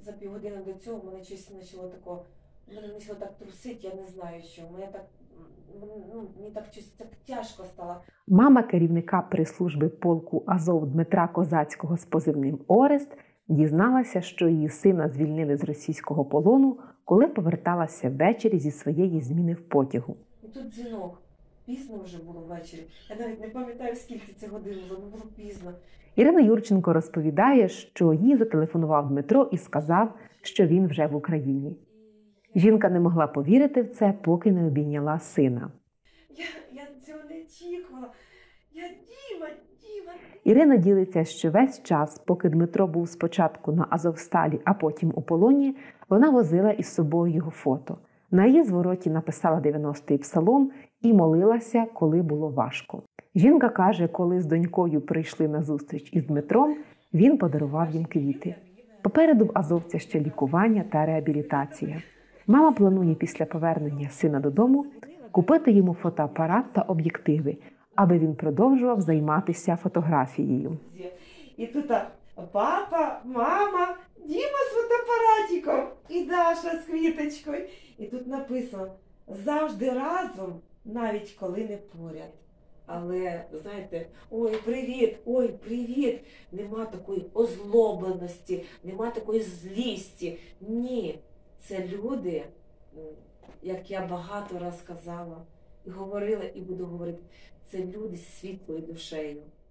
за півгодини до цього мене щось почало тако, мене почало так трусить, я не знаю що. Мені так щось так тяжко стало. Мама керівника прес-служби полку Азов Дмитра Козацького з позивним Орест дізналася, що її сина звільнили з російського полону, коли поверталася ввечері зі своєї зміни в потягу. І тут дзвінок. Пізно вже було ввечері. Я навіть не пам'ятаю, скільки це годин було, було пізно. Ірина Юрченко розповідає, що їй зателефонував Дмитро і сказав, що він вже в Україні. Жінка не могла повірити в це, поки не обійняла сина. Я цього не очікувала. Діма. Ірина ділиться, що весь час, поки Дмитро був спочатку на Азовсталі, а потім у полоні, вона возила із собою його фото. На її звороті написала 90-й псалом і молилася, коли було важко. Жінка каже, коли з донькою прийшли на зустріч із Дмитром, він подарував їм квіти. Попереду в азовця ще лікування та реабілітація. Мама планує після повернення сина додому купити йому фотоапарат та об'єктиви, аби він продовжував займатися фотографією. І тут папа, мама, Діма з фотоапаратиком і Даша з квіточкою. І тут написано «Завжди разом, навіть коли не поряд». Але, знаєте, ой, привіт, нема такої озлобленості, нема такої злісті. Ні, це люди, як я багато раз казала, і говорила, і буду говорити, це люди з світлою душею.